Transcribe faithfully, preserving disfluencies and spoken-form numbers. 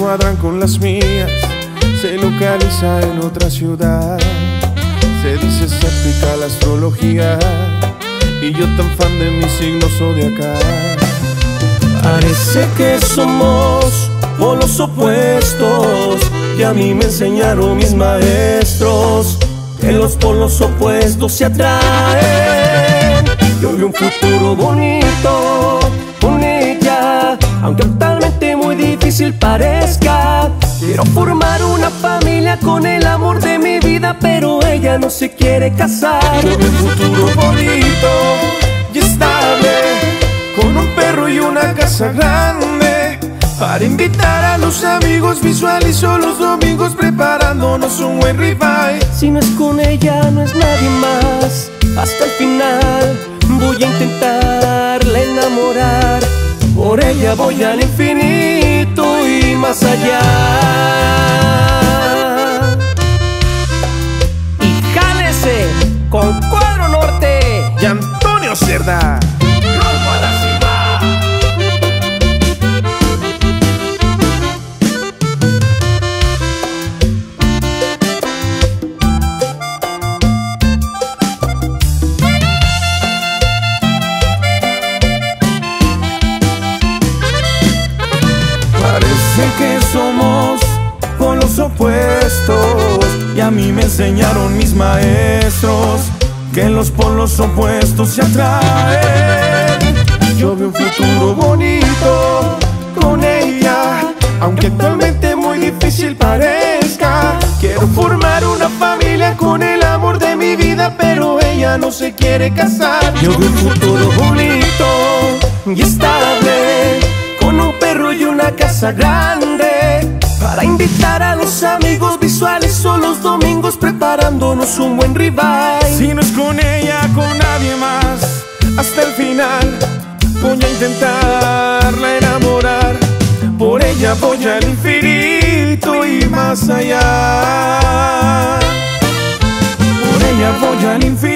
cuadran con las mías. Se localiza en otra ciudad. Se dice escéptica la astrología, y yo tan fan de mi signo zodiacal. Parece que somos polos opuestos, y a mí me enseñaron mis maestros que los polos opuestos se atraen. Yo vi un futuro bonito con ella, aunque actualmente muy difícil parezca. Quiero formar una familia con el amor de mi vida, pero ella no se quiere casar. Yo vi un futuro bonito y estable, con un perro y una casa grande. Para invitar a los amigos visualizo los domingos preparándonos un buen ribeye. Si no es con ella no es nadie más. Hasta el final voy a intentarla enamorar. Por ella voy al infinito y más allá. Y jálese con Cuadro Norte y Antonio Cerda. ¡Rumbo a la cima! Parece que somos polos opuestos, y a mí me enseñaron mis maestros que los polos opuestos se atraen. Yo vi un futuro bonito con ella, aunque actualmente muy difícil parezca. Quiero formar una familia con el amor de mi vida, pero ella no se quiere casar. Yo vi un futuro bonito y estable, con un perro y una casa grande. Para invitar a los amigos visualizo los domingos preparándonos un buen ribeye. Si no es con ella, con nadie más. Hasta el final voy a intentarla enamorar. Por ella voy al infinito y más allá. Por ella voy al infinito